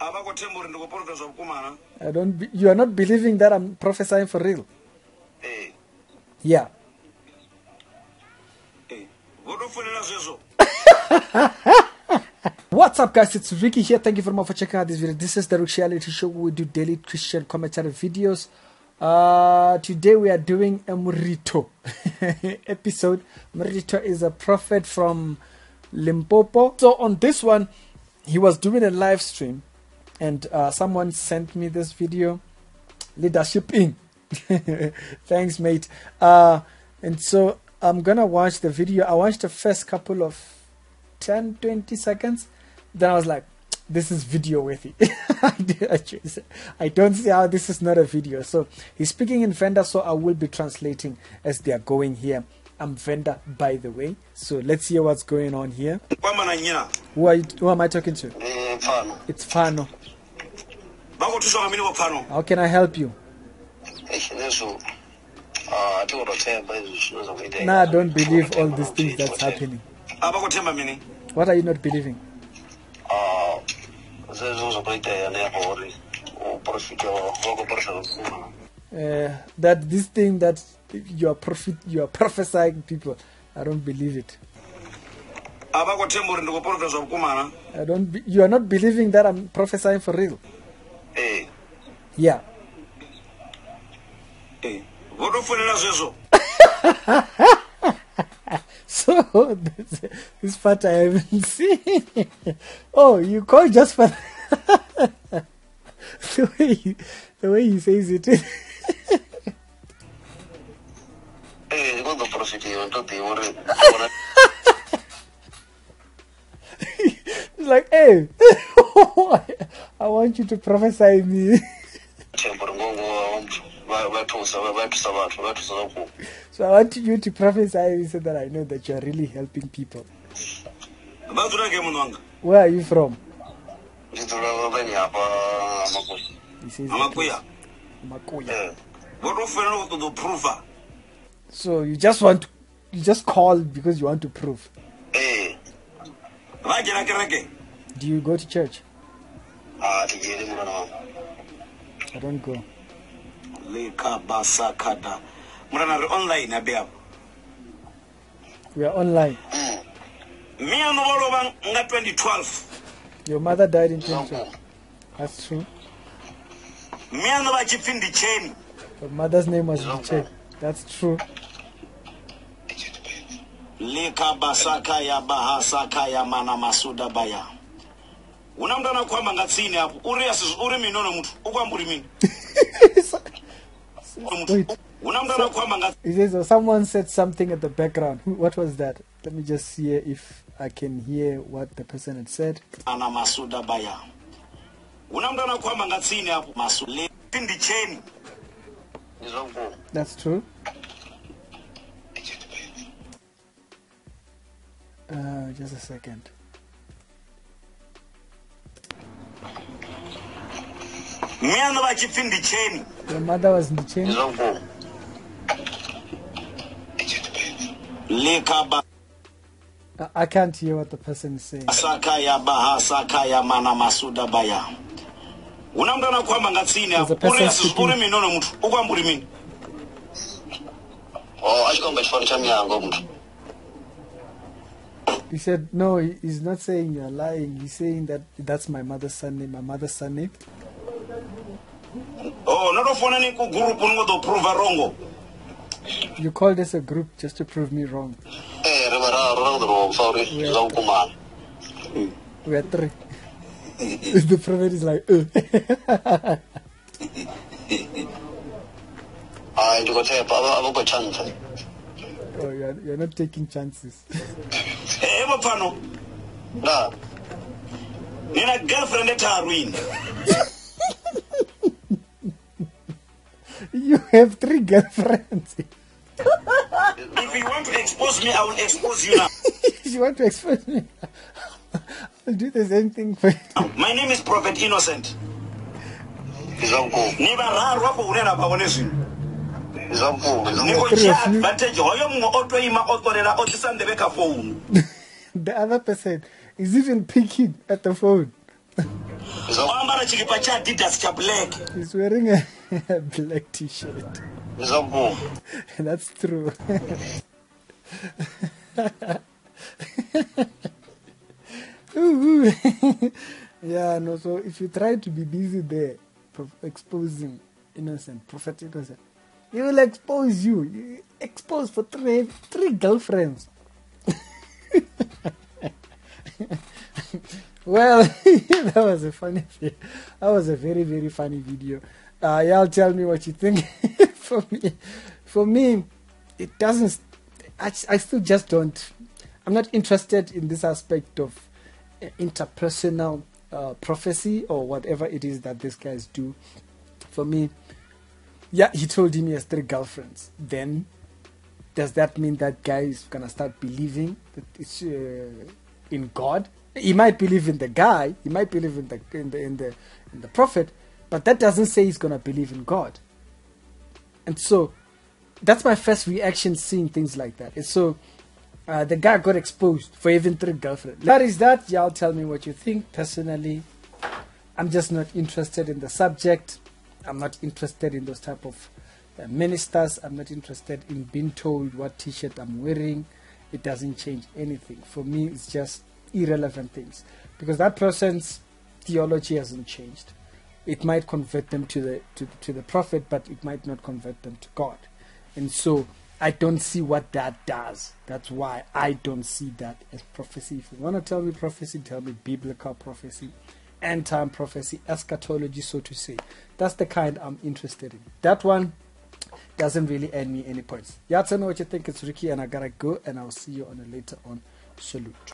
You are not believing that I'm prophesying for real? Yeah. What's up, guys? It's Ricky here. Thank you very much for checking out this video. This is the Reality Show where we do daily Christian commentary videos. Today we are doing a Murito episode. Murito is a prophet from Limpopo. So on this one, he was doing a live stream, and someone sent me this video. Leadership Inc. Thanks, mate. And so I'm gonna watch the video. I watched the first couple of 10-20 seconds. Then I was like, this is video worthy. I don't see how this is not a video. So he's speaking in Venda, so I will be translating as they are going here. I'm Venda, by the way. So let's hear what's going on here. Who am I talking to? It's Fano. How can I help you? Nah, I don't believe all these things that's happening. What are you not believing? That this thing that you are prophesying people, I don't believe it. You are not believing that I'm prophesying for real? Yeah. So this part I haven't seen. Oh, you call just for the way he says it. It's like, hey, I want you to prophesy me. So I want you to prophesy me so that I know that you are really helping people. Where are you from? He says Makuya. So you just called because you want to prove. Do you go to church? I don't go. We are online. 2012. Your mother died in 2012. That's true. Your mother's name was Biche. That's true. Wait. He says, someone said something at the background. What was that? Let me just see if I can hear what the person had said. That's true. Just a second. Your mother was in the chain? I can't hear what the person is saying. There's a person speaking. He said, no, he's not saying you're lying. He's saying that that's my mother's surname. My mother's surname. You called us a group just to prove me wrong. We are three. The prophet is like, Oh, you're not taking chances. You have 3 girlfriends. If you want to expose me, I will expose you now. If you want to expose me, I'll do the same thing for you. My name is Prophet Innocent. The other person is even picking at the phone. Ambara chikipa cha Adidas cha black. He's wearing a black t-shirt. That's true. Yeah, no, so if you try to be busy there exposing innocent, Prophet Innocent, he will expose you. You expose for three girlfriends. Well, that was a funny video. That was a very, very funny video. Y'all tell me what you think. For me, it doesn't. I still just don't. I'm not interested in this aspect of interpersonal prophecy or whatever it is that these guys do. For me, yeah, he told him he has 3 girlfriends. Then, does that mean that guy is gonna start believing that it's in God? He might believe in the guy. He might believe in the prophet, but that doesn't say he's gonna believe in God. And so, that's my first reaction seeing things like that. And so, the guy got exposed for even 3 girlfriends. That is that. Y'all tell me what you think. Personally, I'm just not interested in the subject. I'm not interested in those type of ministers. I'm not interested in being told what t-shirt I'm wearing. It doesn't change anything. For me, it's just irrelevant things. Because that person's theology hasn't changed. It might convert them to the prophet, but it might not convert them to God. And so, I don't see what that does. That's why I don't see that as prophecy. If you want to tell me prophecy, tell me biblical prophecy, end-time prophecy, eschatology, so to say. That's the kind I'm interested in. That one doesn't really earn me any points. Yeah, tell me what you think. It's Ricky, and I gotta go, and I'll see you on a later on. Salute.